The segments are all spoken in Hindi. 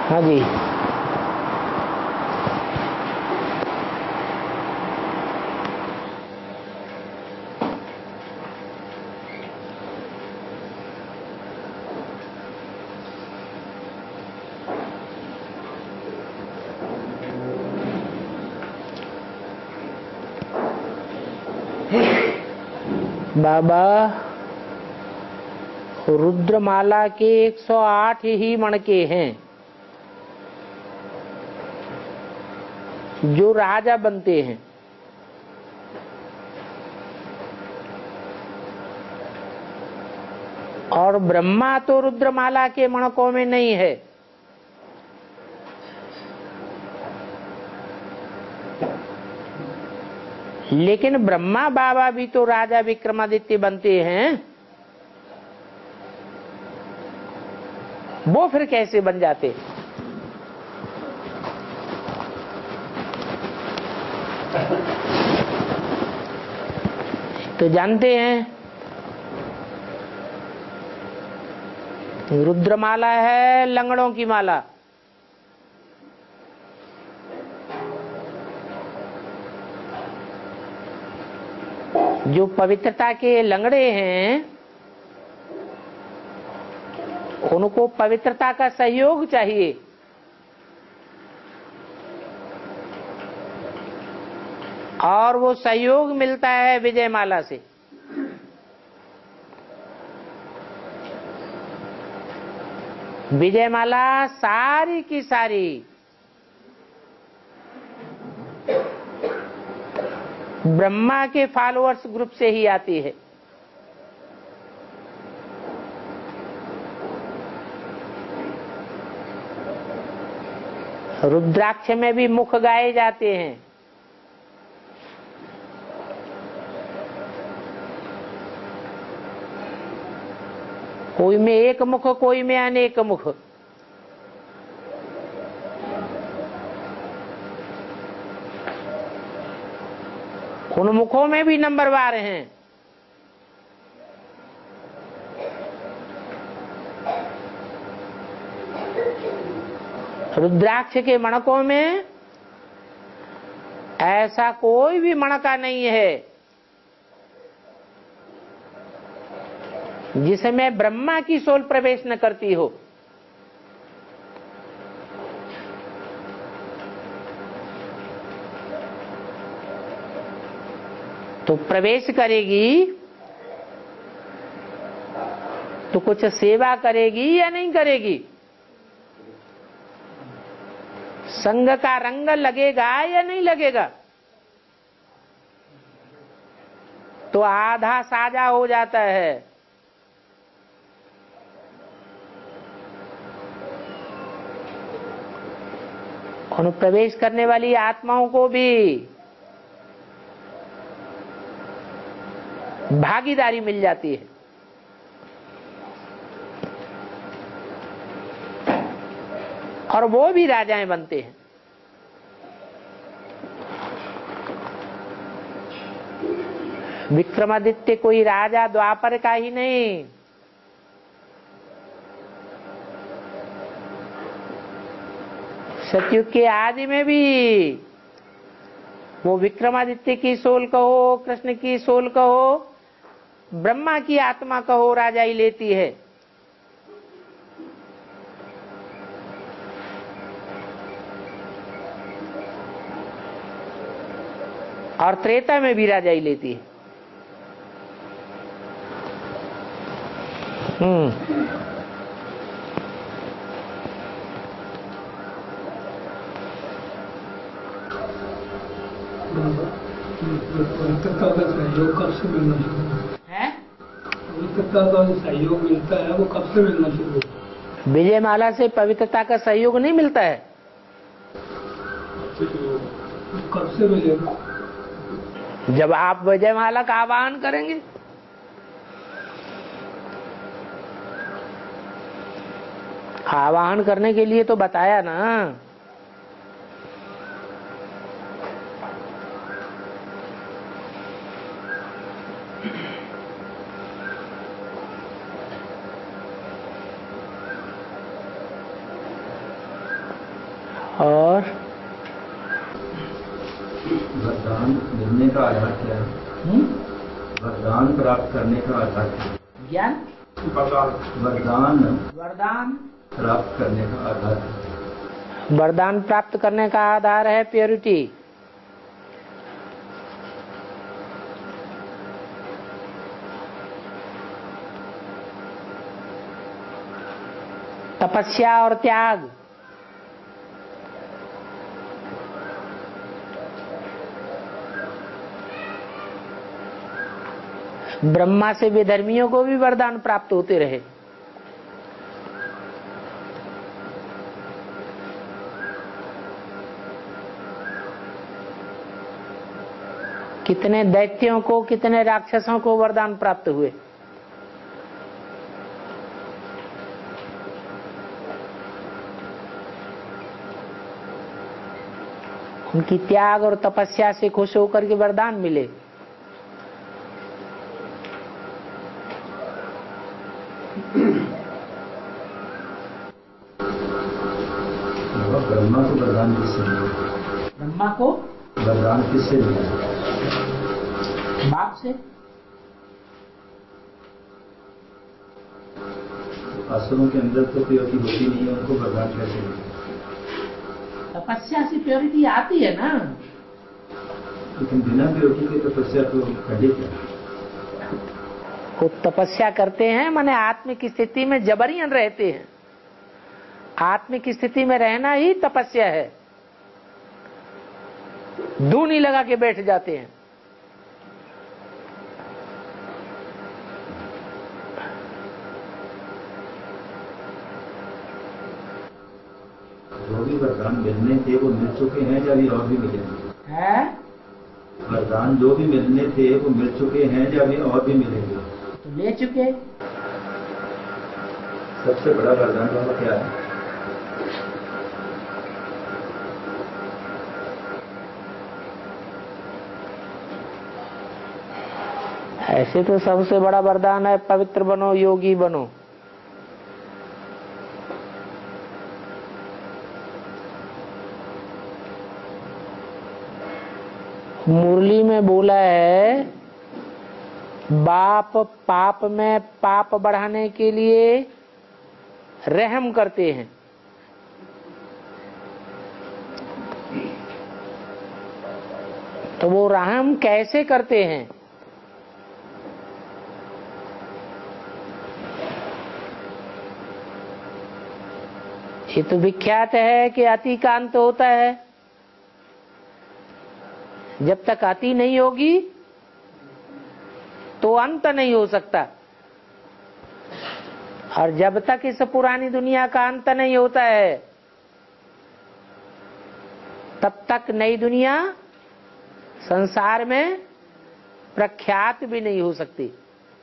हाँ जी। बाबा, रुद्रमाला के 108 ही मणके हैं जो राजा बनते हैं, और ब्रह्मा तो रुद्रमाला के मणकों में नहीं है। लेकिन ब्रह्मा बाबा भी तो राजा विक्रमादित्य बनते हैं, वो फिर कैसे बन जाते? तो जानते हैं, रुद्रमाला है लंगड़ों की माला, जो पवित्रता के लंगड़े हैं उनको पवित्रता का सहयोग चाहिए। और वो सहयोग मिलता है विजयमाला से। विजयमाला सारी की सारी ब्रह्मा के फॉलोअर्स ग्रुप से ही आती है। रुद्राक्ष में भी मुख गाए जाते हैं। कोई में एक मुख, कोई में अनेक मुख। उन मुखों में भी नंबरवार हैं। रुद्राक्ष के मणकों में ऐसा कोई भी मणका नहीं है जिसमें ब्रह्मा की सोल प्रवेश न करती हो। तो प्रवेश करेगी तो कुछ सेवा करेगी या नहीं करेगी? संग का रंग लगेगा या नहीं लगेगा? तो आधा साजा हो जाता है। और प्रवेश करने वाली आत्माओं को भी भागीदारी मिल जाती है। और वो भी राजाएं बनते हैं। विक्रमादित्य कोई राजा द्वापर का ही नहीं, सतयुग के आदि में भी वो विक्रमादित्य की सोल कहो, कृष्ण की सोल कहो, ब्रह्मा की आत्मा कहो, राजा ही लेती है। और त्रेता में भी राजा ही लेती है। पवित्रता का सहयोग कब से मिलना शुरू है? पवित्रता का सहयोग मिलता है वो कब से मिलना शुरू है? विजयमाला से पवित्रता का सहयोग नहीं मिलता है। कब से मिलेगा? जब आप विजयमाला का आह्वान करेंगे। आह्वान करने के लिए तो बताया ना। और वरदान मिलने का आधार क्या है? वरदान प्राप्त करने का आधार क्या है? ज्ञान, वरदान प्राप्त करने का आधार है। वरदान प्राप्त करने का आधार है प्योरिटी। तपस्या और त्याग। ब्रह्मा से विधर्मियों को भी वरदान प्राप्त होते रहे। कितने दैत्यों को, कितने राक्षसों को वरदान प्राप्त हुए। उनकी त्याग और तपस्या से खुश होकर के वरदान मिले। ब्रह्मा को वरदान किससे मिला? ब्रह्मा को वरदान किससे मिला? बाप से। असुरों के अंदर तो प्योरिटी होती नहीं है, उनको वरदान कैसे मिला? तपस्या से प्योरिटी आती है ना। लेकिन बिना प्योरिटी के तपस्या तो खंडित है। वो तपस्या करते हैं माने आत्मिक स्थिति में जबरियन रहते हैं। आत्मिक स्थिति में रहना ही तपस्या है। दूनी लगा के बैठ जाते हैं। जो भी वरदान मिलने थे वो मिल चुके हैं या अभी और भी मिलेंगे? है? वरदान जो भी मिलने थे वो मिल चुके हैं या अभी और भी मिलेंगे? तो ले चुके। सबसे बड़ा वरदान वाला क्या है? ऐसे तो सबसे बड़ा वरदान है पवित्र बनो, योगी बनो। मुरली में बोला है बाप पाप में पाप बढ़ाने के लिए रहम करते हैं। तो वो रहम कैसे करते हैं? ये तो विख्यात है कि अति का अंत होता है। जब तक अति नहीं होगी तो अंत नहीं हो सकता। और जब तक इस पुरानी दुनिया का अंत नहीं होता है तब तक नई दुनिया संसार में प्रख्यात भी नहीं हो सकती।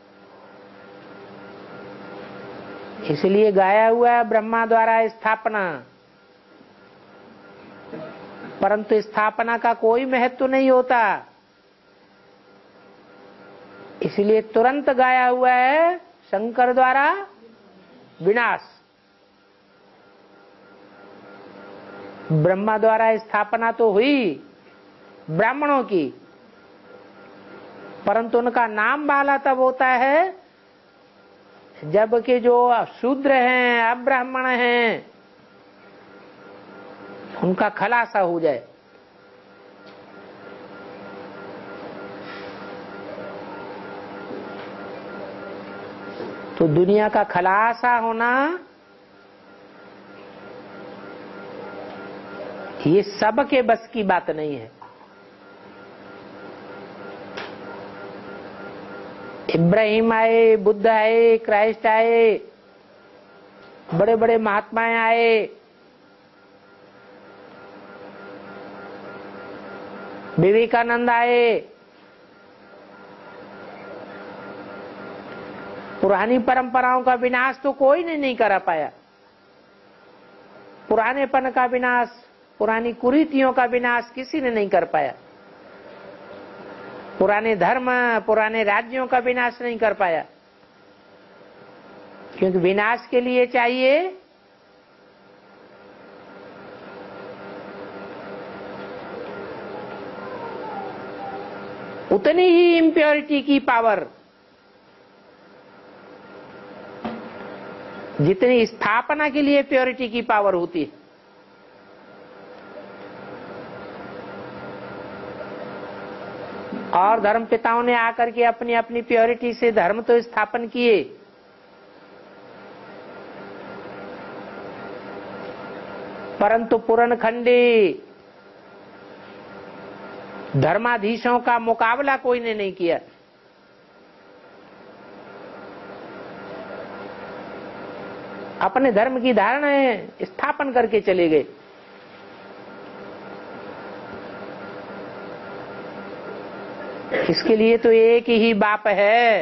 इसलिए गाया हुआ है ब्रह्मा द्वारा स्थापना, परंतु स्थापना का कोई महत्व नहीं होता। इसलिए तुरंत गाया हुआ है शंकर द्वारा विनाश। ब्रह्मा द्वारा स्थापना तो हुई ब्राह्मणों की, परंतु उनका नाम वाला तब होता है जबकि जो शूद्र हैं, अब्राह्मण हैं, उनका खलासा हो जाए। तो दुनिया का खलासा होना ये सबके बस की बात नहीं है। इब्राहिम आए, बुद्ध आए, क्राइस्ट आए, बड़े बड़े महात्माएं आए, विवेकानंद आए, पुरानी परंपराओं का विनाश तो कोई ने नहीं करा पाया। पुरानेपन का विनाश, पुरानी कुरीतियों का विनाश किसी ने नहीं कर पाया। पुराने धर्म, पुराने राज्यों का विनाश नहीं कर पाया, क्योंकि विनाश के लिए चाहिए उतनी ही इम्प्योरिटी की पावर जितनी स्थापना के लिए प्योरिटी की पावर होती है। और धर्म पिताओं ने आकर के अपनी अपनी प्योरिटी से धर्म तो स्थापन किए, परंतु पुरनखंडी धर्माधीशों का मुकाबला कोई ने नहीं किया। अपने धर्म की धारणाएं स्थापन करके चले गए। इसके लिए तो एक ही बाप है।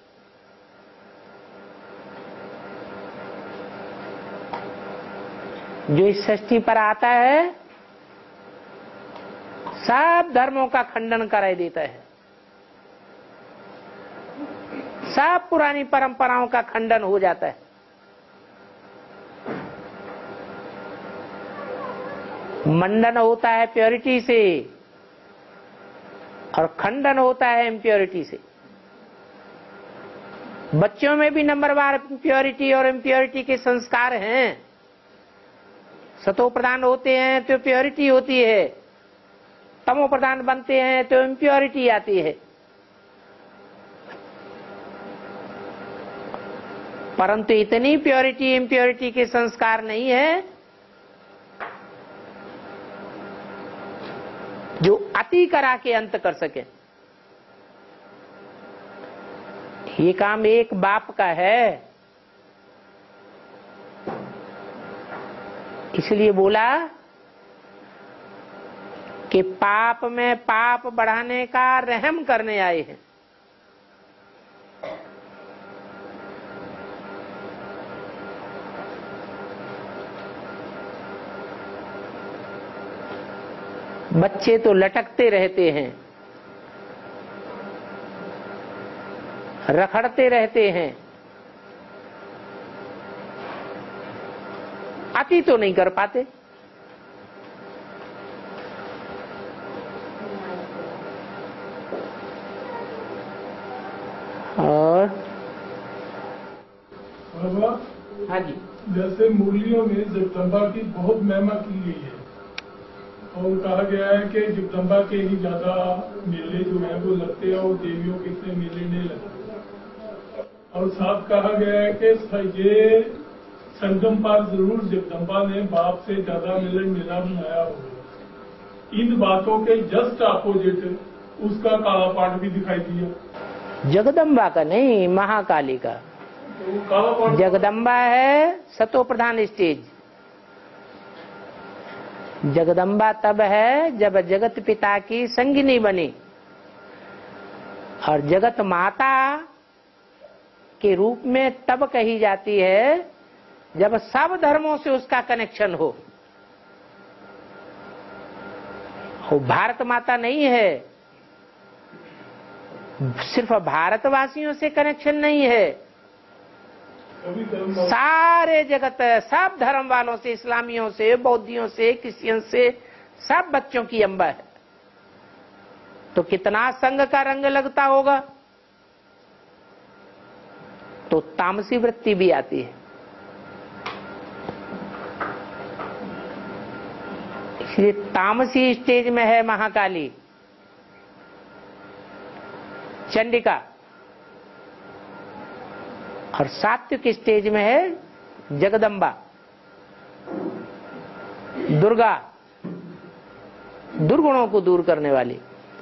जो इस सृष्टि पर आता है सब धर्मों का खंडन कराई देता है, सब पुरानी परंपराओं का खंडन हो जाता है। मंडन होता है प्योरिटी से और खंडन होता है इम्प्योरिटी से। बच्चों में भी नंबरवार प्योरिटी और इम्प्योरिटी के संस्कार हैं। सतो प्रधान होते हैं तो प्योरिटी होती है, तमो प्रधान बनते हैं तो इम्प्योरिटी आती है। परंतु इतनी प्योरिटी इम्प्योरिटी के संस्कार नहीं है जो अति करा के अंत कर सके। ये काम एक बाप का है। इसलिए बोला कि पाप में पाप बढ़ाने का रहम करने आए हैं। बच्चे तो लटकते रहते हैं, रखड़ते रहते हैं, अति तो नहीं कर पाते। और बाबा, हाँ जी, जैसे मुरलियों में जगदम्बा की बहुत महिमा की गई है और कहा गया है कि जगदम्बा के ही ज्यादा मेले जो है वो लगते हैं और देवियों के इतने मेले नहीं लगते। और साथ कहा गया है कि ये संगम पार जरूर जगदम्बा ने बाप से ज्यादा मिलन मिला बनाया होगा। इन बातों के जस्ट अपोजिट उसका काला पाठ भी दिखाई दिया। जगदम्बा का नहीं, महाकाली का। तो काला पाठ जगदम्बा है सतो प्रधान स्टेज। जगदम्बा तब है जब जगत पिता की संगिनी बनी और जगत माता के रूप में तब कही जाती है जब सब धर्मों से उसका कनेक्शन हो। वो भारत माता नहीं है, सिर्फ भारतवासियों से कनेक्शन नहीं है, सारे जगत सब धर्म वालों से, इस्लामियों से, बौद्धियों से, क्रिश्चियन से, सब बच्चों की अम्बा है। तो कितना संग का रंग लगता होगा। तो तामसी वृत्ति भी आती है। इसलिए तामसी स्टेज में है महाकाली, चंडिका, और सात्विक स्टेज में है जगदम्बा, दुर्गा, दुर्गुणों को दूर करने वाली।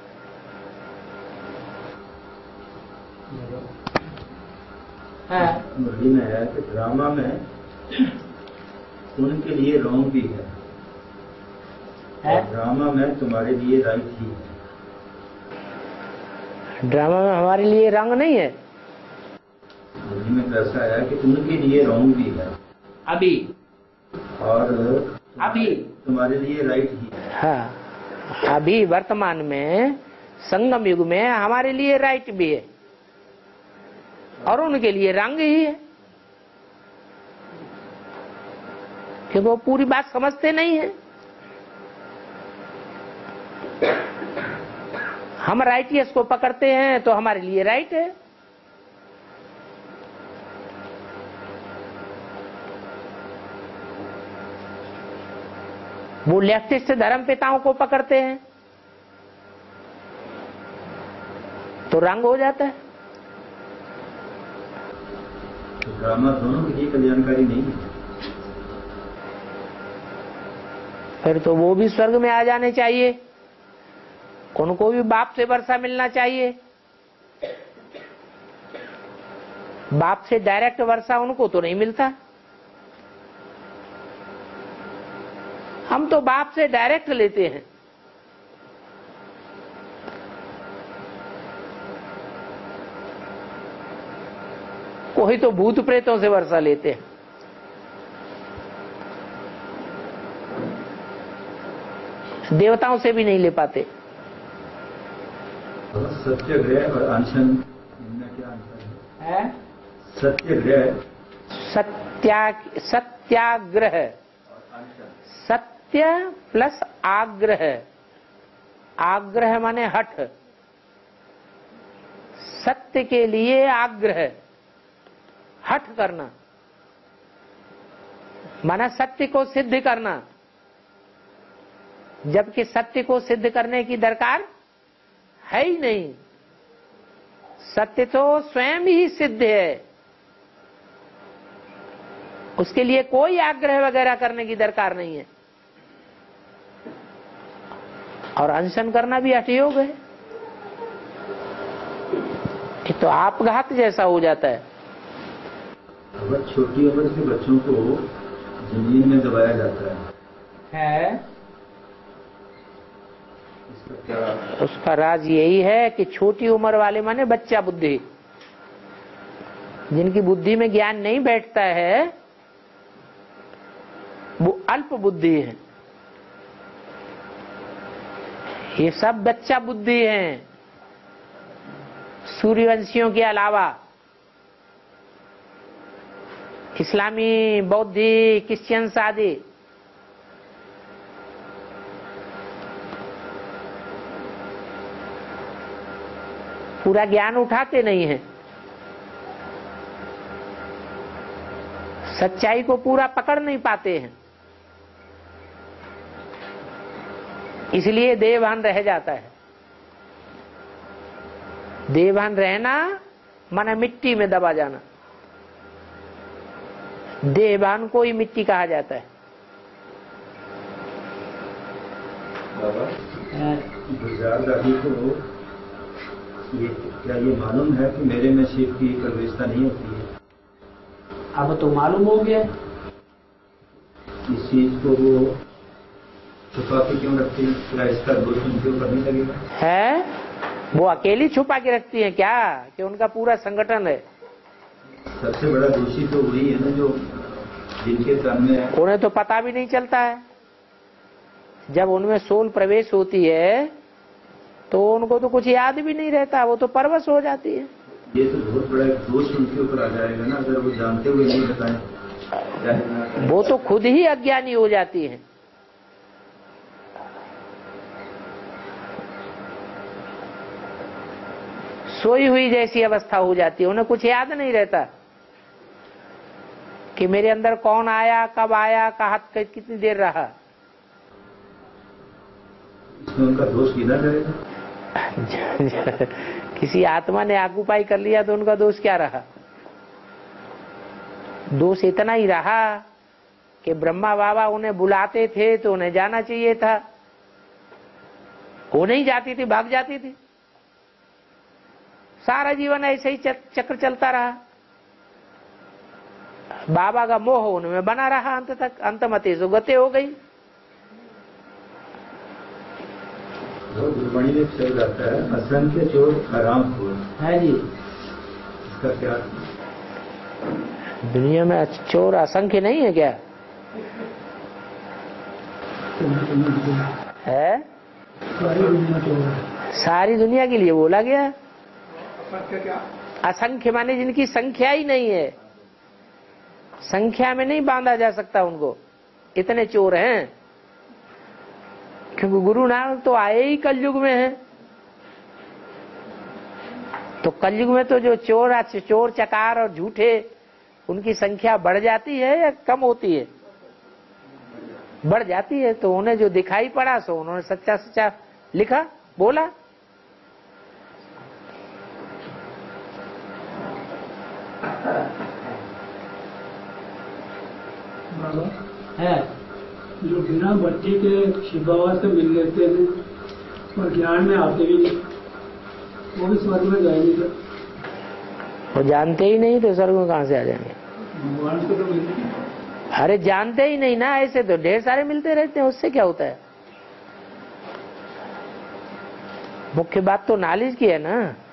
मुरली में है कि ड्रामा में उनके लिए रॉन्ग भी है, और ड्रामा में तुम्हारे लिए राइट ही है। ड्रामा में हमारे लिए रंग नहीं है। मुरली में ऐसा है कि उनके लिए रॉन्ग भी है अभी, और अभी तुम्हारे लिए राइट ही है। हाँ, अभी वर्तमान में संगम युग में हमारे लिए राइट भी है और उनके लिए रंग ही है, क्योंकि वो पूरी बात समझते नहीं है। हम राइटियस को पकड़ते हैं तो हमारे लिए राइट है, वो लेफ्टिस्ट धर्म पिताओं को पकड़ते हैं तो रंग हो जाता है। तो ड्रामा दोनों के लिए कल्याणकारी नहीं है। फिर तो वो भी स्वर्ग में आ जाने चाहिए, उनको भी बाप से वर्षा मिलना चाहिए। बाप से डायरेक्ट वर्षा उनको तो नहीं मिलता। हम तो बाप से डायरेक्ट लेते हैं। कोई तो भूत प्रेतों से वर्षा लेते हैं। देवताओं से भी नहीं ले पाते। सत्याग्रह और अनशन, इनमें क्या अंतर है? सत्याग्रह, सत्याग्रह, सत्य प्लस आग्रह। आग्रह माने हठ, सत्य के लिए आग्रह, हठ करना माना सत्य को सिद्ध करना, जबकि सत्य को सिद्ध करने की दरकार है ही नहीं। सत्य तो स्वयं ही सिद्ध है, उसके लिए कोई आग्रह वगैरह करने की दरकार नहीं है। और अनशन करना भी हठयोग है, ये तो आपघात जैसा हो जाता है। अगर छोटी उम्र के बच्चों को जमीन में दबाया जाता है उसका राज यही है कि छोटी उम्र वाले माने बच्चा बुद्धि, जिनकी बुद्धि में ज्ञान नहीं बैठता है वो अल्प बुद्धि है। ये सब बच्चा बुद्धि हैं, सूर्यवंशियों के अलावा। इस्लामी, बौद्धी, क्रिश्चियन आदि पूरा ज्ञान उठाते नहीं हैं, सच्चाई को पूरा पकड़ नहीं पाते हैं, इसलिए देहभान रह जाता है। देहभान रहना माना मिट्टी में दबा जाना, देहभान को ही मिट्टी कहा जाता है। बाबा, गुजरात दादी को क्या ये मालूम है कि मेरे में शिव की प्रवेशता नहीं होती है? अब तो मालूम हो गया। इस चीज को वो छुपा के क्यों रखती है? क्या इसका दोष उनके ऊपर नहीं लगेगा? है, वो अकेली छुपा के रखती है क्या कि उनका पूरा संगठन है? सबसे बड़ा दोषी तो वही है ना जो जिनके सामने है। उन्हें तो पता भी नहीं चलता है। जब उनमें सोल प्रवेश होती है तो उनको तो कुछ याद भी नहीं रहता, वो तो परवश हो जाती है। ये तो बहुत बड़ा दोष उनके ऊपर आ जाएगा ना, अगर वो जानते हुए नहीं बताएं। वो तो खुद ही अज्ञानी हो जाती है। सोई हुई जैसी अवस्था हो जाती है, उन्हें कुछ याद नहीं रहता कि मेरे अंदर कौन आया, कब आया, कहाँ कितनी देर रहा। इसमें उनका दोष गिना जाएगा? किसी आत्मा ने आकुपाई कर लिया तो उनका दोष क्या रहा? दोष इतना ही रहा कि ब्रह्मा बाबा उन्हें बुलाते थे तो उन्हें जाना चाहिए था, वो नहीं जाती थी, भाग जाती थी। सारा जीवन ऐसे ही चक्र चलता रहा। बाबा का मोह उनमें बना रहा अंत तक, अंतमते जो गते हो गई। गुरबाणी में चल जाता है, असंख्य चोर हराम खोर है जी, इसका क्या? दुनिया में चोर असंख्य नहीं है क्या? है, सारी दुनिया के लिए बोला गया। असंख्य माने जिनकी संख्या ही नहीं है, संख्या में नहीं बांधा जा सकता उनको, इतने चोर हैं। क्योंकि गुरु नानक तो आए ही कलयुग में हैं। तो कलयुग में तो जो चोर चकार और झूठे उनकी संख्या बढ़ जाती है या कम होती है? बढ़ जाती है। तो उन्हें जो दिखाई पड़ा सो उन्होंने सच्चा सच्चा लिखा, बोला। बाबा है जो बिना बच्चे के शिव बाबा से मिल लेते हैं और ज्ञान में आते भी नहीं, वो भी स्वर्ग में जाएंगे क्या? वो जानते ही नहीं तो स्वर्ग में कहां से आ जाएंगे? भगवान से तो मिलते। अरे जानते ही नहीं ना, ऐसे तो ढेर सारे मिलते रहते हैं, उससे क्या होता है? मुख्य बात तो नॉलेज की है ना।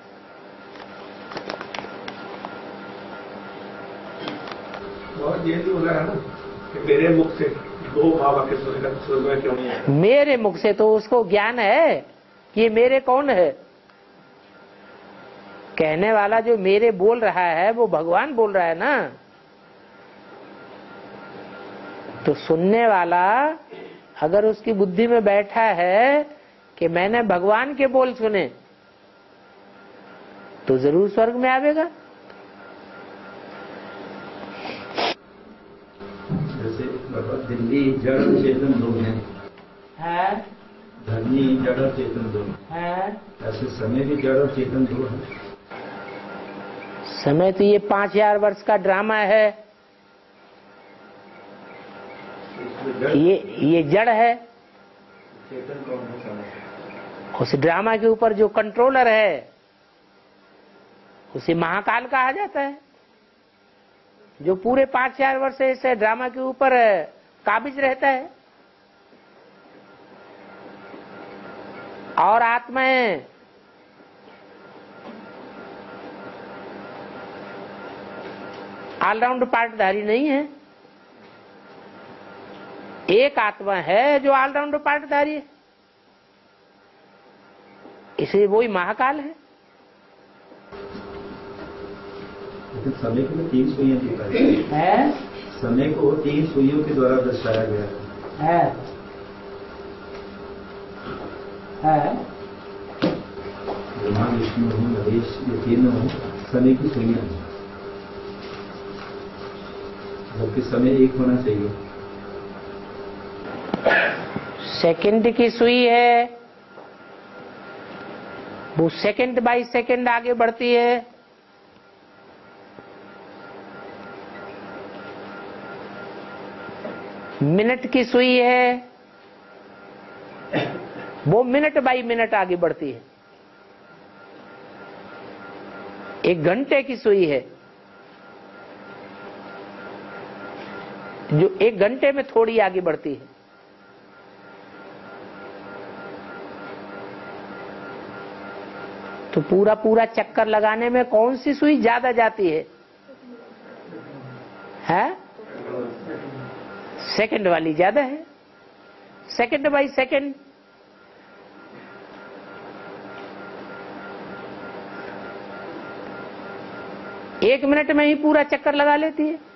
और ये भी बोला है ना कि मेरे मुख से दो बाबा के स्वर्ग में क्यों नहीं है? मेरे मुख से तो उसको ज्ञान है कि ये मेरे कौन है। कहने वाला जो मेरे बोल रहा है वो भगवान बोल रहा है ना। तो सुनने वाला अगर उसकी बुद्धि में बैठा है कि मैंने भगवान के बोल सुने तो जरूर स्वर्ग में आवेगा। जैसे दिल्ली जड़ और चेतन दो हैं, धरनी जड़ और चेतन दो है। ऐसे समय भी जड़ और चेतन दो है। समय तो ये 5000 वर्ष का ड्रामा है। ये जड़ है। चेतन कौन है? समय। उस ड्रामा के ऊपर जो कंट्रोलर है उसे महाकाल कहा जाता है, जो पूरे 5000 वर्ष से इस ड्रामा के ऊपर काबिज रहता है। और आत्माएं ऑलराउंड पार्टधारी नहीं है। एक आत्मा है जो ऑलराउंड पार्टधारी है, इसलिए वही महाकाल है। लेकिन समय को 3 सुइयां दिखाई है। समय को 3 सुइयों के द्वारा दर्शाया गया है। ब्रह्मा विष्णु महेश ये तीनों समय की सुइयां हैं, जबकि समय एक होना चाहिए। सेकंड की सुई है, वो सेकंड बाय सेकंड आगे बढ़ती है। मिनट की सुई है, वो मिनट बाय मिनट आगे बढ़ती है। एक घंटे की सुई है, जो 1 घंटे में थोड़ी आगे बढ़ती है। तो पूरा पूरा चक्कर लगाने में कौन सी सुई ज्यादा जाती है? सेकंड वाली ज्यादा है। Second by second. एक मिनट में ही पूरा चक्कर लगा लेती है।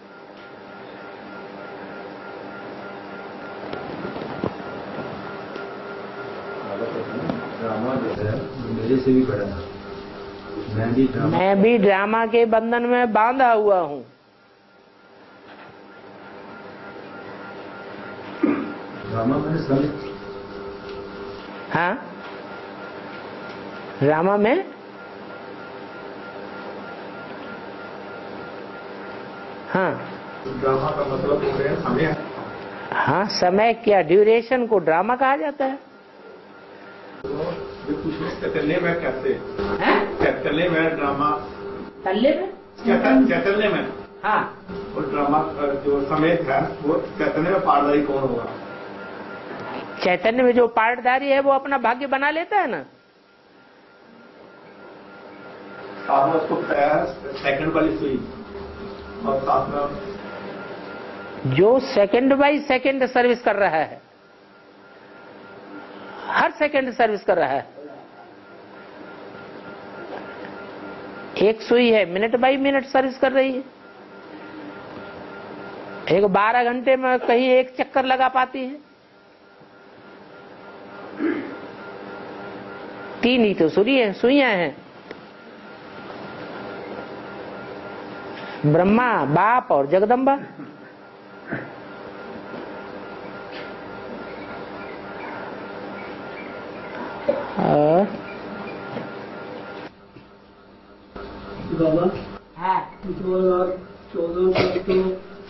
ड्रामा जो है मेरे से भी बड़ा है। मैं भी ड्रामा के बंधन में बांधा हुआ हूं। ड्रामा मैंने समझ। हाँ, ड्रामा में हाँ, ड्रामा का मतलब हो गया समय। हाँ, समय क्या ड्यूरेशन को ड्रामा कहा जाता है। चैतन्य में कैसे? चैतन्य में ड्रामा, तल्ले में चैतन्य में हाँ, वो ड्रामा जो समय था वो चैतन्य में पारदारी कौन होगा? चैतन्य में जो पार्टधारी है वो अपना भाग्य बना लेता है ना। साथ में उसको सेकंड वाली सुई और साथ में जो सेकंड बाय सेकंड सर्विस कर रहा है, हर सेकंड सर्विस कर रहा है। एक सुई है मिनट बाय मिनट सर्विस कर रही है। एक 12 घंटे में कहीं एक चक्कर लगा पाती है। 3 ही तो सुइयां हैं। ब्रह्मा, बाप और जगदम्बा। और बाबा हाँ 2014 तक तो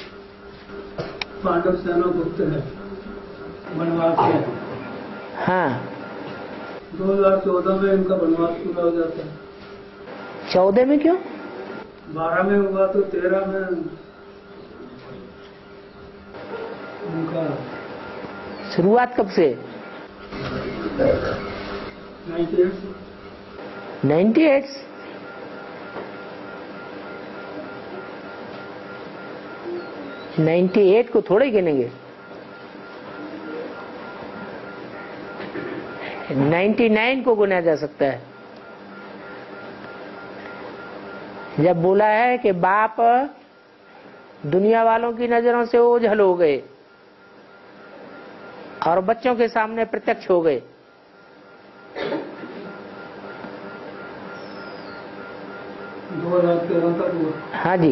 पांडव सेना गुप्त है, वनवास है। हाँ 2014 में इनका वनवास पूरा हो जाता है। 14 में क्यों? 12 में हुआ तो 13 में उनका शुरुआत कब से? 98 98 को थोड़े गिनेंगे। 99 को गुना जा सकता है। जब बोला है कि बाप दुनिया वालों की नजरों से ओझल हो गए और बच्चों के सामने प्रत्यक्ष हो गए, 2013 तक हुआ। हाँ जी।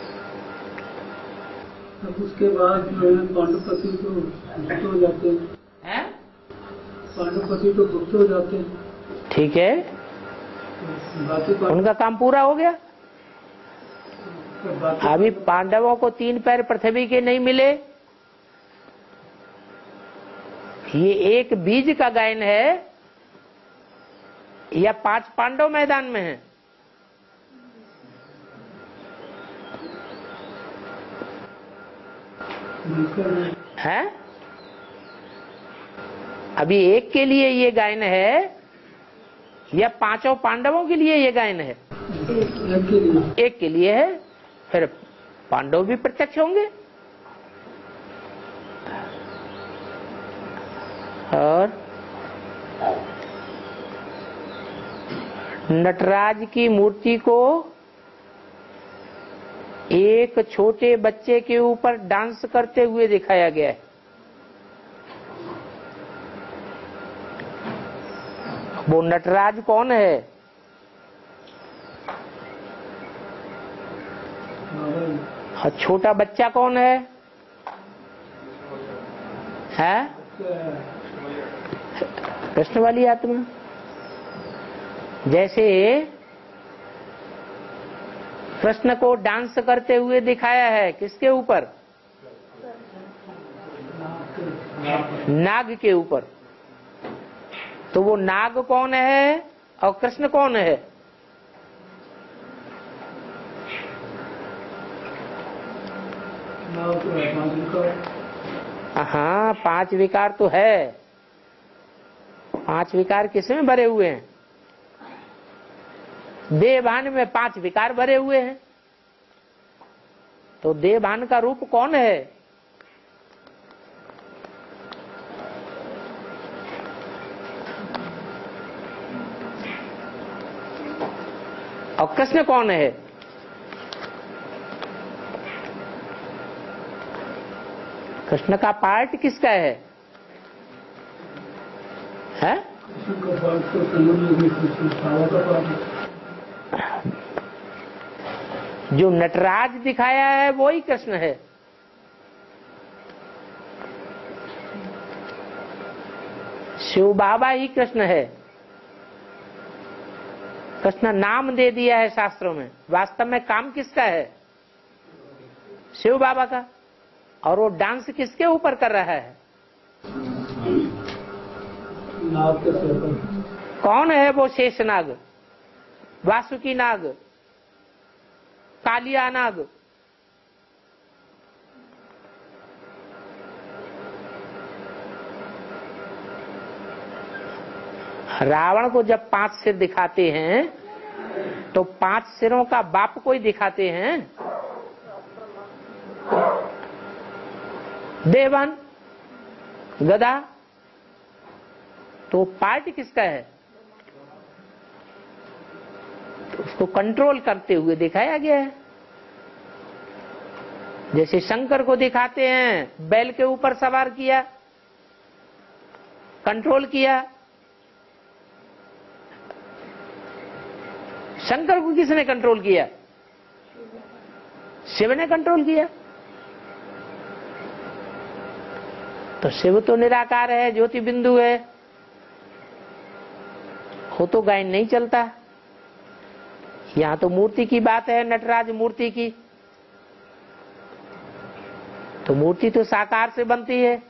तब उसके बाद जो है पांडुपति तो गुप्त हो जाते हैं। पांडुपति तो गुप्त हो जाते हैं। ठीक है, बाकी उनका काम पूरा हो गया। अभी पांडवों को 3 पैर पृथ्वी के नहीं मिले। ये एक बीज का गायन है या 5 पांडव मैदान में हैं? है? अभी एक के लिए ये गायन है या 5 पांडवों के लिए ये गायन है? एक के लिए है। फिर पांडव भी प्रत्यक्ष होंगे। और नटराज की मूर्ति को एक छोटे बच्चे के ऊपर डांस करते हुए दिखाया गया है। वो नटराज कौन है? और छोटा बच्चा कौन है? कृष्ण वाली आत्मा। जैसे कृष्ण को डांस करते हुए दिखाया है, किसके ऊपर? नाग के ऊपर। तो वो नाग कौन है और कृष्ण कौन है? हाँ, 5 विकार तो है। 5 विकार किसमें भरे हुए हैं? देवभान में 5 विकार भरे हुए हैं। तो देवभान का रूप कौन है? और कृष्ण कौन है? कृष्ण का पार्ट किसका है? जो नटराज दिखाया है वो ही कृष्ण है। शिव बाबा ही कृष्ण है। कृष्ण नाम दे दिया है शास्त्रों में, वास्तव में काम किसका है? शिव बाबा का। और वो डांस किसके ऊपर कर रहा है? नाग के सिर पर। कौन है वो? शेषनाग, वासुकी नाग, कालिया नाग। रावण को जब 5 सिर दिखाते हैं तो 5 सिरों का बाप कोई दिखाते हैं? देवन, गदा। तो पार्ट किसका है? तो उसको कंट्रोल करते हुए दिखाया गया है। जैसे शंकर को दिखाते हैं, बैल के ऊपर सवार किया, कंट्रोल किया। शंकर को किसने कंट्रोल किया? शिव ने कंट्रोल किया। तो शिव तो निराकार है, ज्योति बिंदु है, वो तो गायन नहीं चलता। यहां तो मूर्ति की बात है, नटराज मूर्ति की। तो मूर्ति तो साकार से बनती है।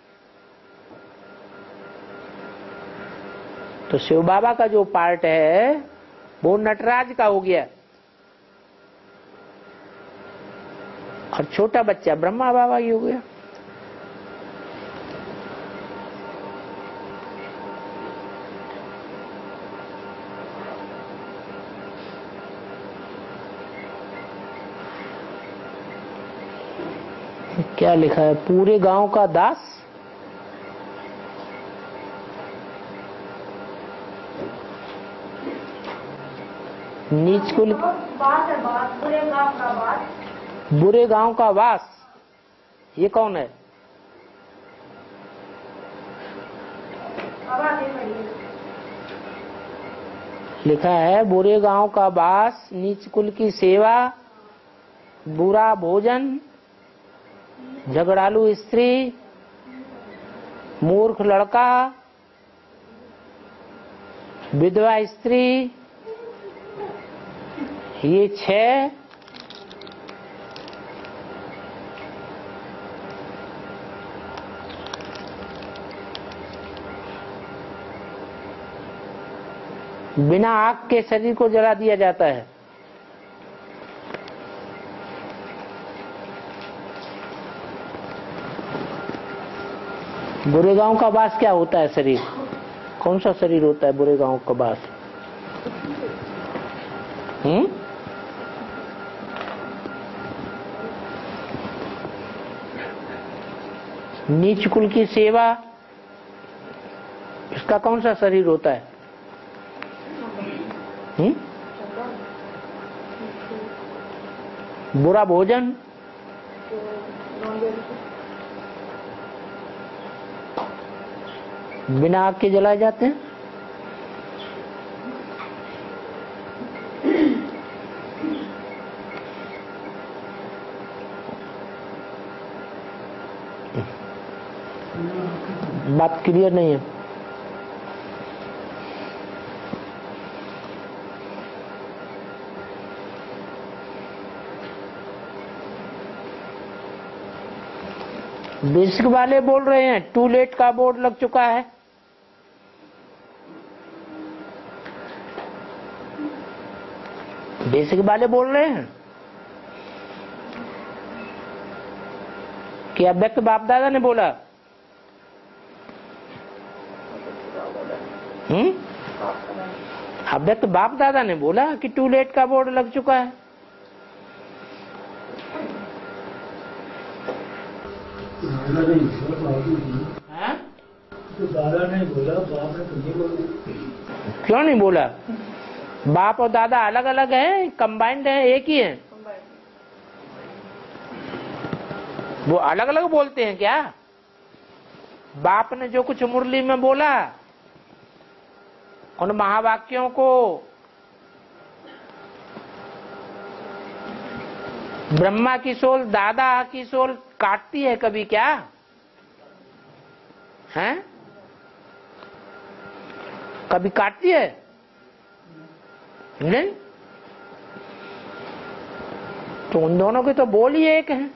तो शिव बाबा का जो पार्ट है वो नटराज का हो गया, और छोटा बच्चा ब्रह्मा बाबा ही हो गया। क्या लिखा है? पूरे गांव का दास। नीच कुल बात है, बात बुरे गांव का बात। बुरे गांव का वास, ये कौन है? लिखा है बुरे गांव का वास, नीच कुल की सेवा, बुरा भोजन, झगड़ालू स्त्री, मूर्ख लड़का, विधवा स्त्री, ये 6 बिना आग के शरीर को जला दिया जाता है। बुरे गांव का बास क्या होता है? शरीर कौन सा शरीर होता है बुरे गांव का बास? नीच कुल की सेवा, इसका कौन सा शरीर होता है? बुरा भोजन, बिना आग के जलाए जाते हैं। बात क्लियर नहीं है। बेसिक वाले बोल रहे हैं टू लेट का बोर्ड लग चुका है। बेसिक वाले बोल रहे हैं कि अव्यक्त बाप दादा ने बोला। अव्यक्त बाप दादा ने बोला कि टू लेट का बोर्ड लग चुका है। तो दादा ने बोला, बाप ने तो नहीं बोला। क्यों नहीं बोला? बाप और दादा अलग अलग हैं, कंबाइंड हैं, एक ही हैं? वो अलग अलग बोलते हैं क्या? बाप ने जो कुछ मुरली में बोला, उन महावाक्यों को ब्रह्मा की सोल, दादा की सोल काटती है कभी क्या? हैं? कभी काटती है? नहीं। तो उन दोनों के तो बोल ही एक हैं।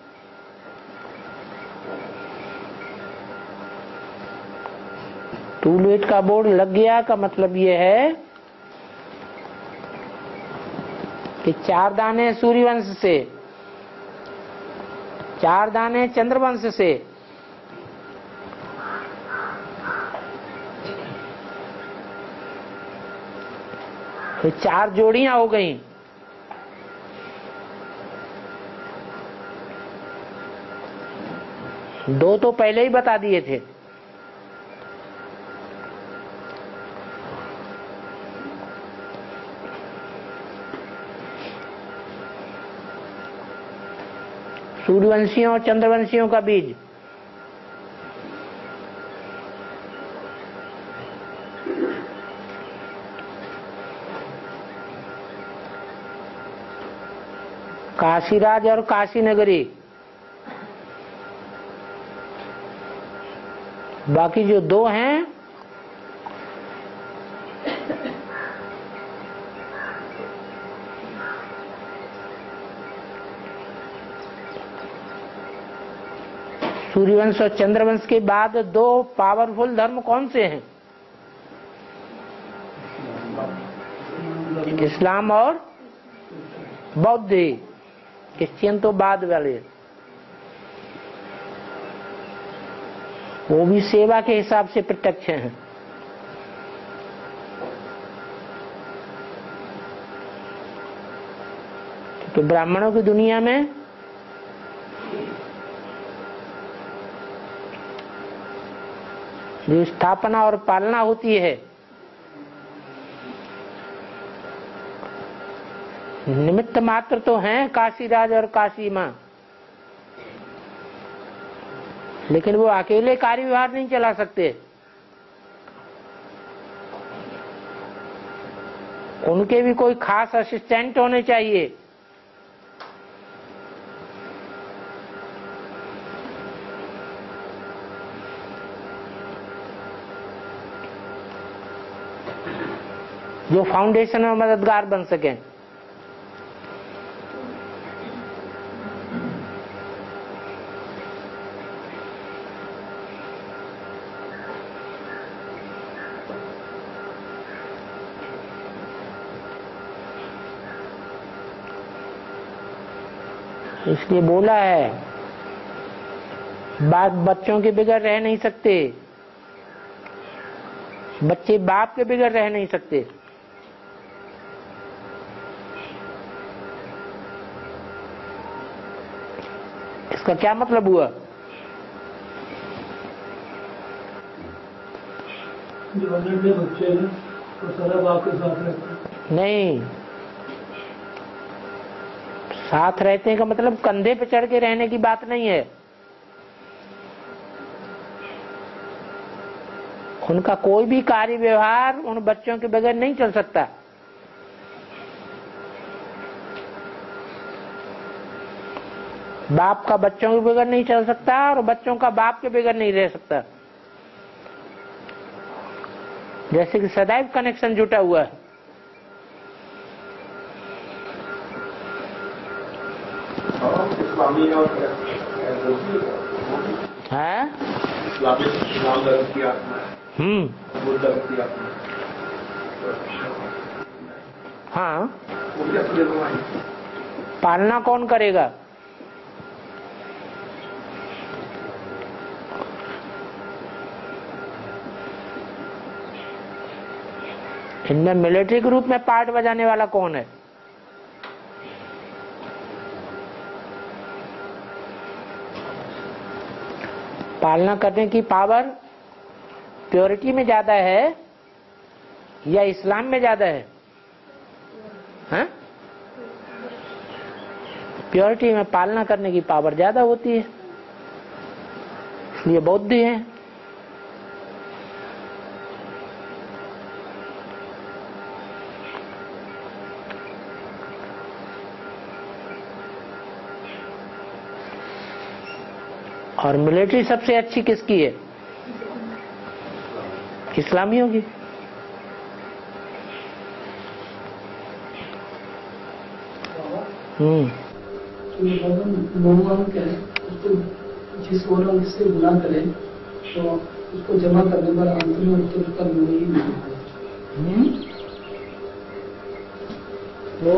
टू लेट का बोर्ड लग गया का मतलब ये है कि 4 दाने सूर्यवंश से, 4 दाने चंद्रवंश से, तो 4 जोड़ियां हो गई। दो तो पहले ही बता दिए थे। सूर्यवंशियों और चंद्रवंशियों का बीज। काशीराज और काशी नगरी, बाकी जो दो हैं सूर्यवंश और चंद्रवंश के बाद दो पावरफुल धर्म कौन से हैं? इस्लाम और बौद्ध। क्रिश्चियन तो बाद वाले, वो भी सेवा के हिसाब से प्रत्यक्ष हैं। तो ब्राह्मणों की दुनिया में जो स्थापना और पालना होती है, निमित्त मात्र तो हैं काशीराज और काशी मां, लेकिन वो अकेले कार्यभार नहीं चला सकते। उनके भी कोई खास असिस्टेंट होने चाहिए। जो फाउंडेशन में मददगार बन सकें। इसलिए बोला है, बाप बच्चों के बिगड़ रह नहीं सकते, बच्चे बाप के बिगड़ रह नहीं सकते। इसका क्या मतलब हुआ? जो अनन्य बच्चे हैं वो सदा बाप के साथ रहते हैं। नहीं, साथ रहते हैं का मतलब कंधे पे चढ़ के रहने की बात नहीं है। उनका कोई भी कार्य व्यवहार उन बच्चों के बगैर नहीं चल सकता। बाप का बच्चों के बगैर नहीं चल सकता और बच्चों का बाप के बगैर नहीं रह सकता। जैसे कि सदैव कनेक्शन जुटा हुआ है। इस्लामी और है इस्लाम धर्म की आत्मा है, बुद्ध धर्म की आत्मा है। हाँ, वो क्या सुधरवाएं? पालना कौन करेगा? इनमें मिलिट्री के रूप में पार्ट बजाने वाला कौन है? पालना करने की पावर प्योरिटी में ज्यादा है या इस्लाम में ज्यादा है? हाँ? प्योरिटी में पालना करने की पावर ज्यादा होती है, इसलिए बौद्ध हैं। और मिलिट्री सबसे अच्छी किसकी है? इस्लामियों की। जिस ओर से गुना करे तो उसको जमा करने पर अंत में उत्तर नहीं मिलता है। वो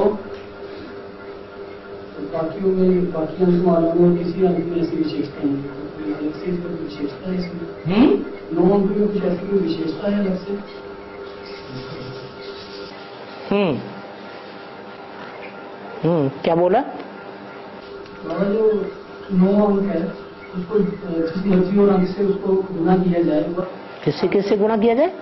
बाकियों में बाकी अंश वालों में किसी अंक में ऐसी विशेषता नहीं है, अलग से विशेषता है इसमें। 9 अंक में कुछ ऐसी विशेषता है अलग से। क्या बोला? जो 9 अंक है उसको जिस मर्जी और अंक से उसको गुना किया जाए। किससे किससे गुणा किया जाए?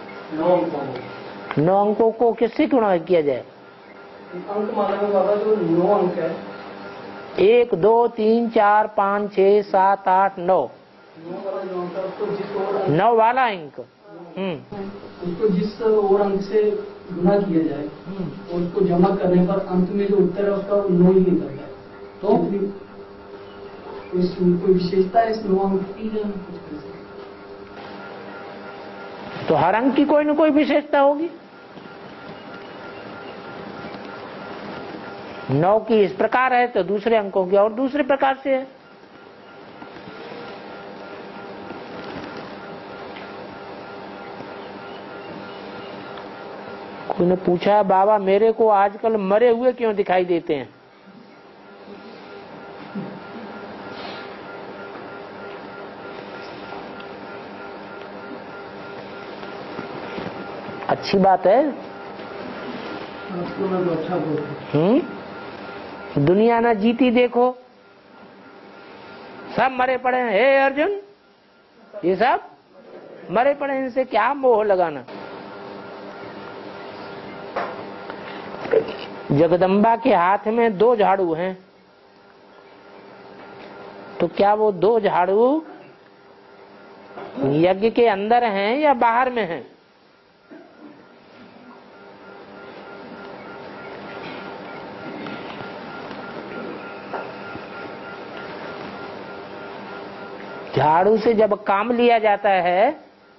9 अंकों को किससे गुणा किया जाए? अंक माना बाबा जो 9 अंक है, 1 2 3 4 5 6 7 8 9 9 वाला अंक। उसको जिस और अंक से गुना किया जाए और उसको जमा करने पर अंत में जो उत्तर है उसका 9 ही निकलता है। तो कोई विशेषता है इस 9 अंक की जो कुछ कर सकते? तो हर अंक की कोई न कोई विशेषता होगी। 9 की इस प्रकार है तो दूसरे अंकों की और दूसरे प्रकार से है। कोई ने पूछा बाबा मेरे को आजकल मरे हुए क्यों दिखाई देते हैं? अच्छी बात है। आपको मैं तो अच्छा बोलता। दुनिया ना जीती देखो, सब मरे पड़े हैं। हे अर्जुन, ये सब मरे पड़े हैं, इनसे क्या मोह लगाना। जगदम्बा के हाथ में 2 झाड़ू हैं, तो क्या वो 2 झाड़ू यज्ञ के अंदर हैं या बाहर में हैं? झाड़ू से जब काम लिया जाता है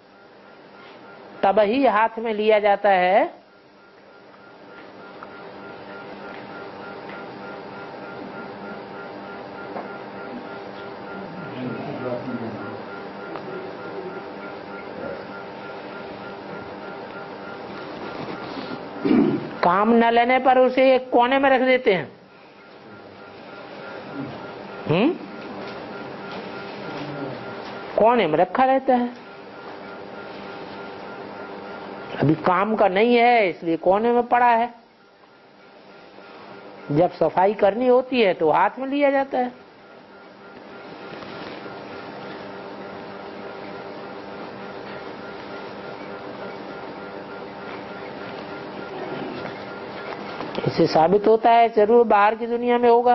तब ही हाथ में लिया जाता है, काम न लेने पर उसे एक कोने में रख देते हैं। कोने में रखा रहता है। अभी काम का नहीं है इसलिए कोने में पड़ा है। जब सफाई करनी होती है तो हाथ में लिया जाता है। इससे साबित होता है जरूर बाहर की दुनिया में होगा।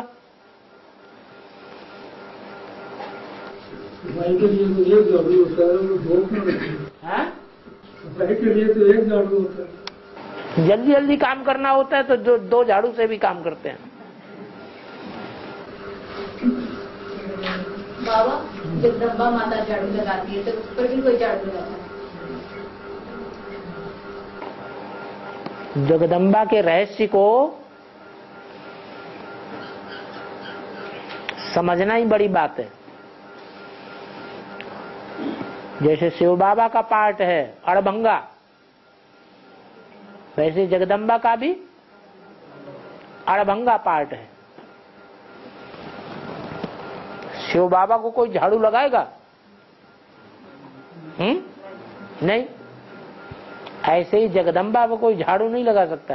सफाई के लिए तो एक झाड़ू होता है, वो 2 क्यों रखते हैं? सफाई के लिए तो 1 झाड़ू होता है। जल्दी जल्दी काम करना होता है तो 2 झाड़ू से भी काम करते हैं। बाबा जगदम्बा माता झाड़ू लगाती है तो उस पर भी कोई झाड़ू लगाता है? जगदम्बा के रहस्य को समझना ही बड़ी बात है। जैसे शिव बाबा का पार्ट है अड़भंगा, वैसे जगदम्बा का भी अड़भंगा पार्ट है। शिव बाबा को कोई झाड़ू लगाएगा? नहीं। ऐसे ही जगदम्बा को कोई झाड़ू नहीं लगा सकता।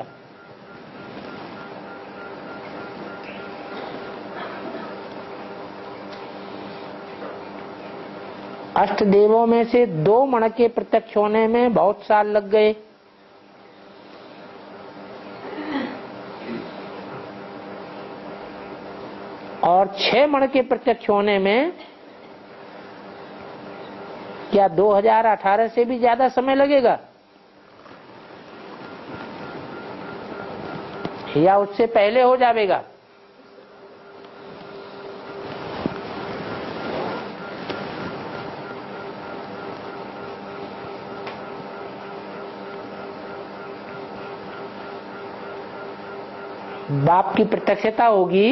अष्ट देवों में से 2 मणके प्रत्यक्ष होने में बहुत साल लग गए। और 6 मणके प्रत्यक्ष होने में क्या 2018 से भी ज्यादा समय लगेगा या उससे पहले हो जाएगा? बाप की प्रत्यक्षता होगी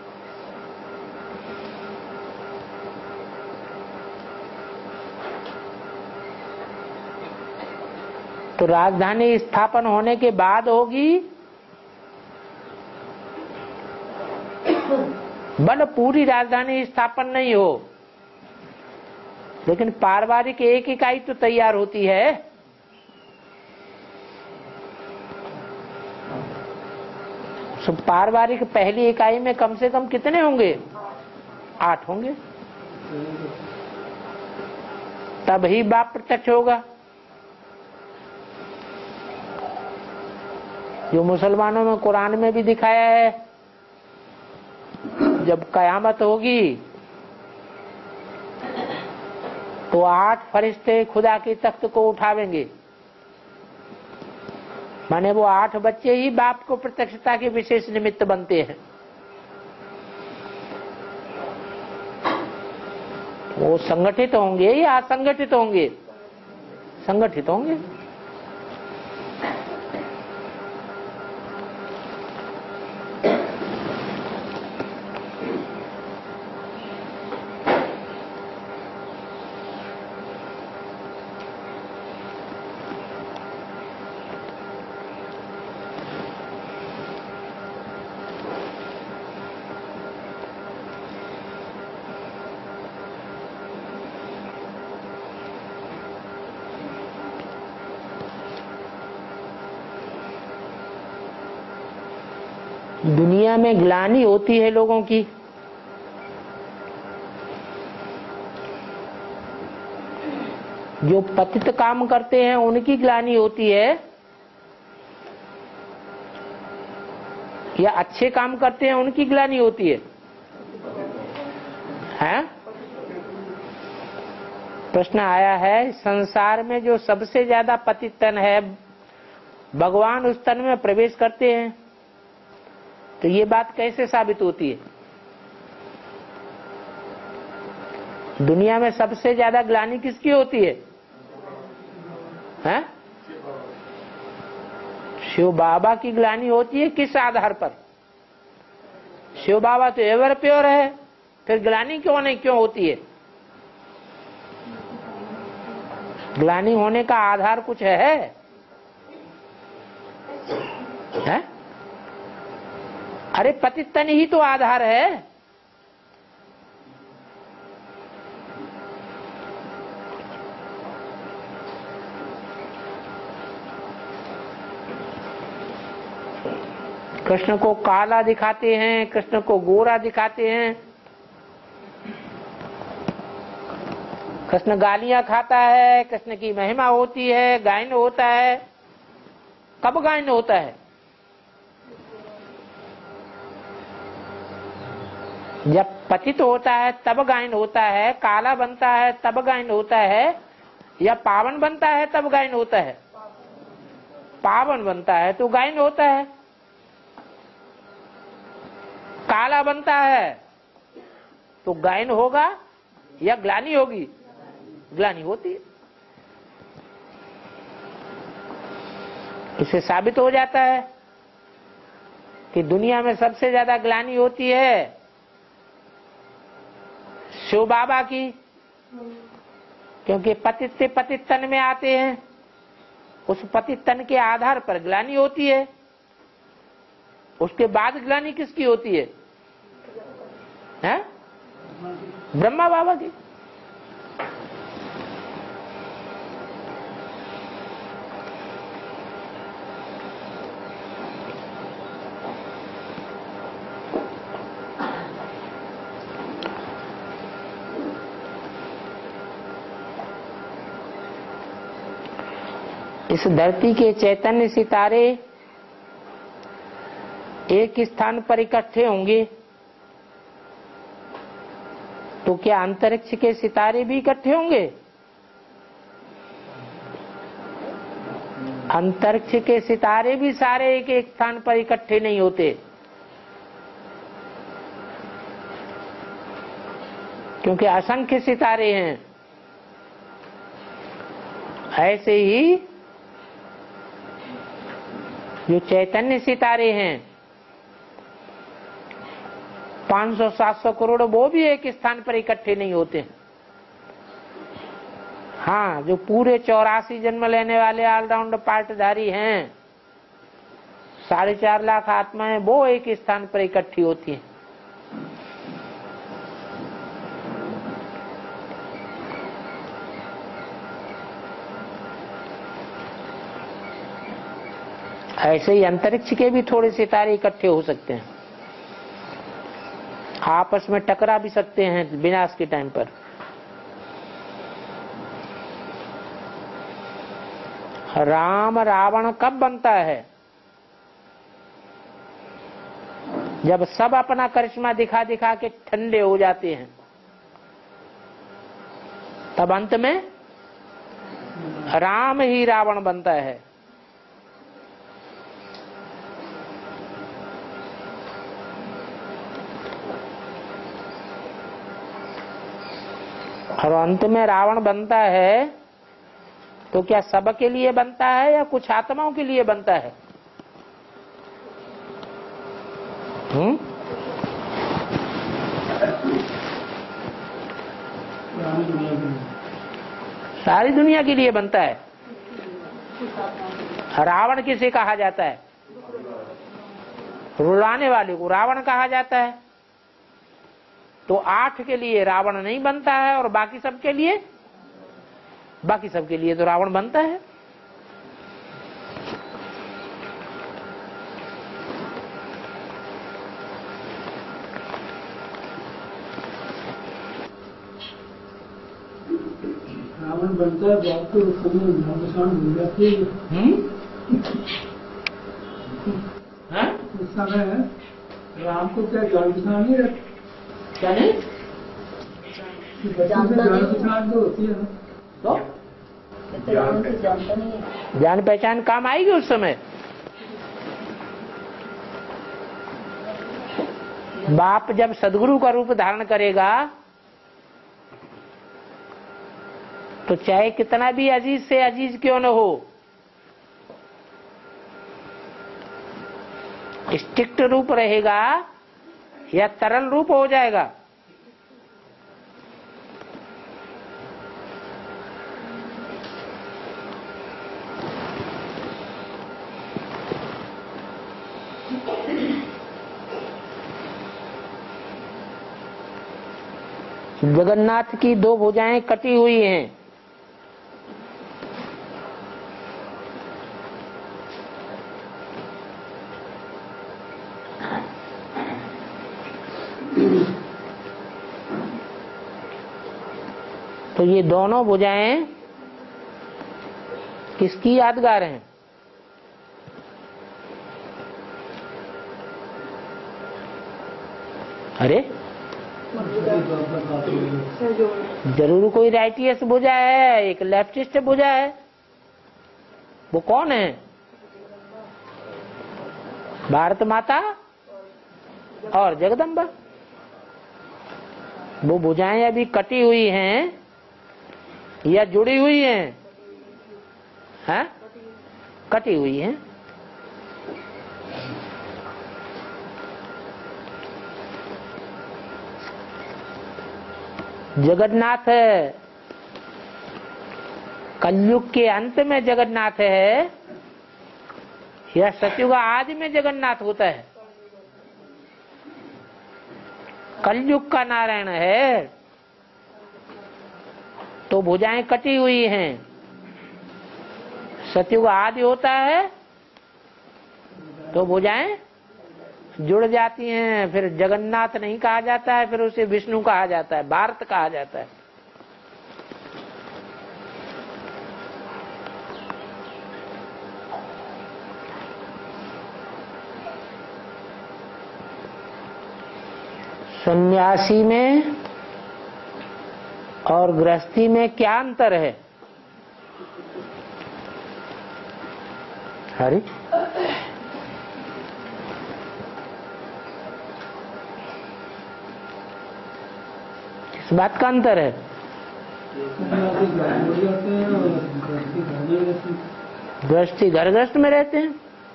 तो राजधानी स्थापन होने के बाद होगी, बल पूरी राजधानी स्थापन नहीं हो लेकिन पारिवारिक एक इकाई तो तैयार होती है। तो पारिवारिक पहली इकाई में कम से कम कितने होंगे? 8 होंगे। तब ही बाप प्रत्यक्ष होगा। जो मुसलमानों में कुरान में भी दिखाया है, जब कयामत होगी तो 8 फरिश्ते खुदा की तख्त को उठावेंगे। माने वो 8 बच्चे ही बाप को प्रत्यक्षता के विशेष निमित्त बनते हैं। वो संगठित होंगे या असंगठित होंगे? संगठित होंगे। दुनिया में ग्लानि होती है लोगों की, जो पतित काम करते हैं उनकी ग्लानि होती है या अच्छे काम करते हैं उनकी ग्लानि होती है? हैं? प्रश्न आया है, संसार में जो सबसे ज्यादा पतित तन है, भगवान उस तन में प्रवेश करते हैं, तो ये बात कैसे साबित होती है? दुनिया में सबसे ज्यादा ग्लानि किसकी होती है? हैं? शिव बाबा की ग्लानि होती है। किस आधार पर? शिव बाबा तो एवर प्योर है, फिर ग्लानि क्यों होती है? ग्लानि होने का आधार कुछ है? हैं? अरे पतित तन ही तो आधार है। कृष्ण को काला दिखाते हैं, कृष्ण को गोरा दिखाते हैं, कृष्ण गालियां खाता है, कृष्ण की महिमा होती है, गायन होता है। कब गायन होता है? जब पतित होता है तब गायन होता है, काला बनता है तब गायन होता है, या पावन बनता है तब गायन होता है? पावन बनता है तो गायन होता है। काला बनता है तो गायन होगा या ग्लानि होगी? ग्लानि होती है। इससे साबित हो जाता है कि दुनिया में सबसे ज्यादा ग्लानि होती है शिव बाबा की, क्योंकि पतित से पतित तन में आते हैं, उस पतित तन के आधार पर ग्लानि होती है। उसके बाद ग्लानि किसकी होती है? हैं? ब्रह्मा बाबा की। इस धरती के चैतन्य सितारे एक स्थान पर इकट्ठे होंगे तो क्या अंतरिक्ष के सितारे भी इकट्ठे होंगे? अंतरिक्ष के सितारे भी सारे एक एक स्थान पर इकट्ठे नहीं होते, क्योंकि असंख्य सितारे हैं। ऐसे ही जो चैतन्य सितारे हैं 500-700 करोड़, वो भी एक स्थान पर इकट्ठे नहीं होते। हाँ, जो पूरे 84 जन्म लेने वाले ऑलराउंड पार्टधारी हैं, 4.5 लाख आत्माएं, वो एक स्थान पर इकट्ठी होती हैं। ऐसे ही अंतरिक्ष के भी थोड़े सितारे इकट्ठे हो सकते हैं, आपस में टकरा भी सकते हैं विनाश के टाइम पर। राम रावण कब बनता है? जब सब अपना करिश्मा दिखा दिखा के ठंडे हो जाते हैं, तब अंत में राम ही रावण बनता है। और अंत में रावण बनता है तो क्या सबके लिए बनता है या कुछ आत्माओं के लिए बनता है? सारी दुनिया के लिए बनता है। रावण किसे कहा जाता है? रुलाने वाले को रावण कहा जाता है। तो 8 के लिए रावण नहीं बनता है और बाकी सबके लिए तो रावण बनता है। रावण बनता है बात तो समय घमासान हो जाती है। उस समय राम को क्या जान पहचान नहीं रहती? क्या नहीं? जान पहचान तो होती है ना। तो जान पहचान काम आएगी उस समय। बाप जब सदगुरु का रूप धारण करेगा तो चाहे कितना भी अजीज से अजीज क्यों न हो, स्ट्रिक्ट रूप रहेगा या तरल रूप हो जाएगा? जगन्नाथ की 2 भुजाएं कटी हुई हैं। तो ये दोनों भुजाएं किसकी यादगार हैं? अरे जरूर कोई राइटियस भुजा है, एक लेफ्टिस्ट भुजा है। वो कौन है? भारत माता और जगदम्बा। वो भुजाएं अभी कटी हुई हैं या जुड़ी हुई हैं? हैं? कटी हुई हैं। जगन्नाथ है, कलयुग के अंत में जगन्नाथ है या सतयुग आदि में जगन्नाथ होता है? कलयुग का नारायण है तो भुजाएं कटी हुई हैं। सतयुग आदि होता है तो भुजाएं जुड़ जाती हैं। फिर जगन्नाथ नहीं कहा जाता है, फिर उसे विष्णु कहा जाता है, भारत कहा जाता है। सन्यासी में और गृहस्थी में क्या अंतर है? हरी किस बात का अंतर है? गृहस्थी घर गृहस्थ में रहते हैं।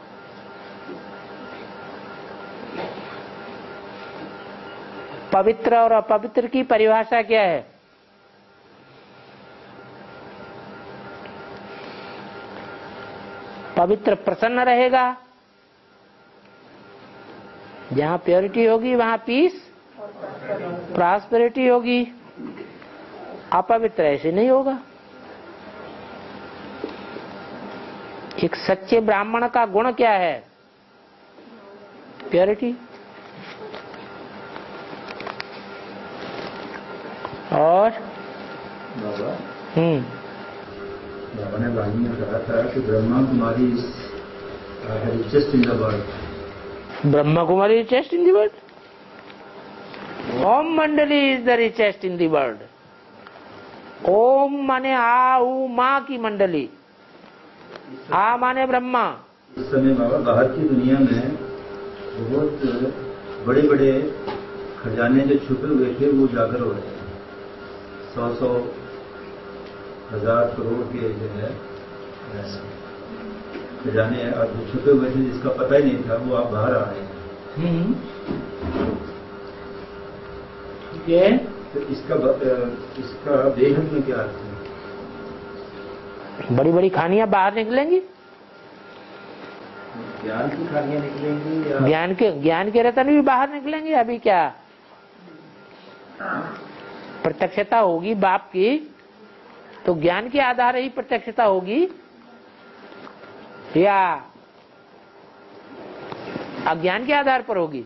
पवित्र और अपवित्र की परिभाषा क्या है? पवित्र प्रसन्न रहेगा, जहां प्योरिटी होगी वहां पीस प्रॉस्पेरिटी होगी। अपवित्र ऐसे नहीं होगा। एक सच्चे ब्राह्मण का गुण क्या है? प्योरिटी। और बाबा ने वाणी में कहा था कि Brahma Kumari richest in the world. Brahma Kumari richest in the world. Om Mandali is the richest in the world. Om माने आ ऊ माँ की मंडली, आ माने ब्रह्मा। इस समय बाबा बाहर की दुनिया में बहुत बड़े बड़े खजाने जो छुपे हुए थे वो उजागर हो रहे हैं। 100 1000 करोड़ के जो है खजाने अब छुपे हुए थे, जिसका पता ही नहीं था, वो आप बाहर आ रहे हैं। ये तो इसका बेहद में क्या अर्थ है? बड़ी बड़ी खानियां बाहर निकलेंगी, ज्ञान की खानियां निकलेंगी या ज्ञान के रतन भी बाहर निकलेंगे। अभी क्या प्रत्यक्षता होगी बाप की, तो ज्ञान के आधार ही प्रत्यक्षता होगी या अज्ञान के आधार पर होगी?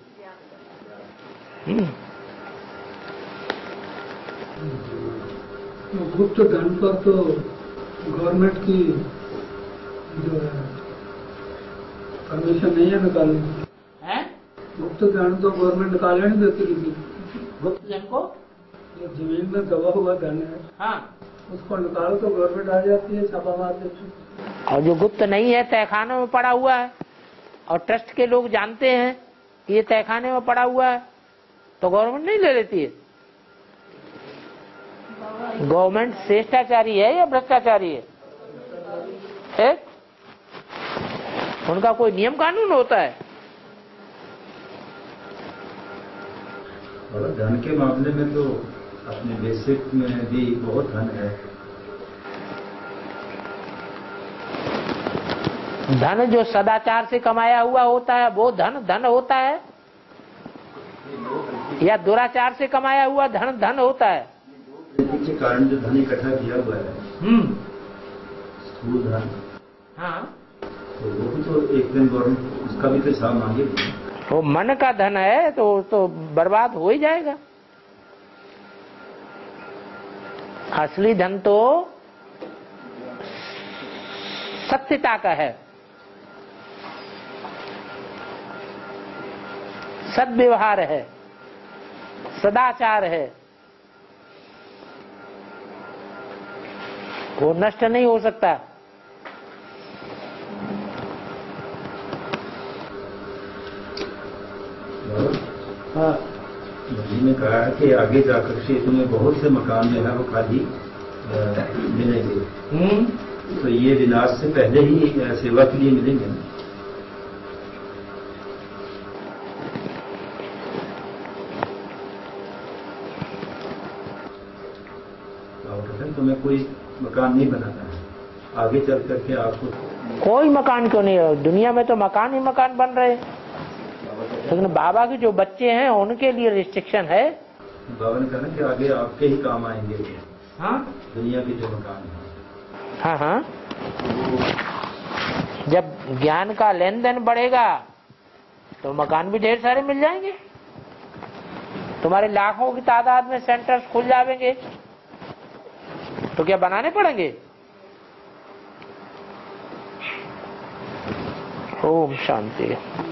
गुप्त धन पर तो गवर्नमेंट की जो है परमिशन नहीं है निकालने की। गुप्त धन तो गवर्नमेंट निकालने नहीं देती किसी गुप्त धन को, जो जमीन में दबा हुआ धन है, हाँ, उसको निकालो तो गवर्नमेंट आ जाती है, छापा मार देती है। और जो गुप्त नहीं है, तहखानों में पड़ा हुआ है और ट्रस्ट के लोग जानते हैं कि ये तहखाने में पड़ा हुआ है, तो गवर्नमेंट नहीं ले लेती है। गवर्नमेंट श्रेष्ठाचारी है या भ्रष्टाचारी है? उनका कोई नियम कानून होता है? और धन के मामले में तो अपने बेसिक में भी बहुत धन है। धन जो सदाचार से कमाया हुआ होता है वो धन होता है, या दुराचार से कमाया हुआ धन होता है? के कारण जो धन इकट्ठा किया हुआ है, स्थूल धन, हाँ, तो वो भी तो एक दिन गवर्नमेंट उसका भी तो हिसाब मांगेगी। वो मन का धन है तो बर्बाद हो ही जाएगा। असली धन तो सत्यता का है, सद्व्यवहार है, सदाचार है, वो नष्ट नहीं हो सकता। हाँ, नबी ने कहा है कि आगे जाकर के तुम्हें बहुत से मकान जो है वो खाली मिलेंगे, तो ये विनाश से पहले ही सेवा के लिए मिलेंगे ना। तुम्हें कोई मकान नहीं बनाना है, आगे चल करके आपको कोई मकान क्यों नहीं है? दुनिया में तो मकान ही मकान बन रहे हैं, लेकिन बाबा के जो बच्चे हैं उनके लिए रिस्ट्रिक्शन है। बाबा ने कहा ना कि आगे आपके ही काम आएंगे, हाँ, दुनिया के जो मकान है। हाँ हाँ, जब ज्ञान का लेन देन बढ़ेगा तो मकान भी ढेर सारे मिल जाएंगे, तुम्हारे लाखों की तादाद में सेंटर्स खुल जाएंगे, तो क्या बनाने पड़ेंगे? ओम शांति।